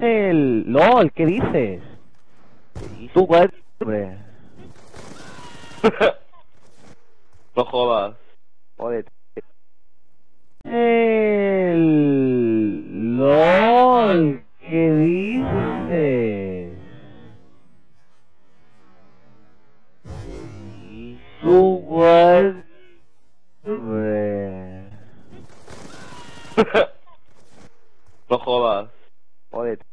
El LOL, ¿qué dices? Tú, hombre. No jodas. Joder. El LOL, ¿qué dices? Tú, hombre. No jodas. Joder.